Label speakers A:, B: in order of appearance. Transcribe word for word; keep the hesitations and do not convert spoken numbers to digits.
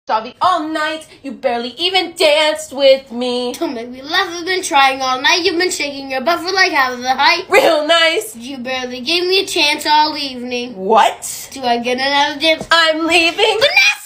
A: Dobby all night. You barely even danced with me.
B: Don't make me laugh. I've been trying all night. You've been shaking your butt for like half of the height.
A: Real nice.
B: You barely gave me a chance all evening.
A: What?
B: Do I get another dip?
A: I'm leaving.
B: Vanessa!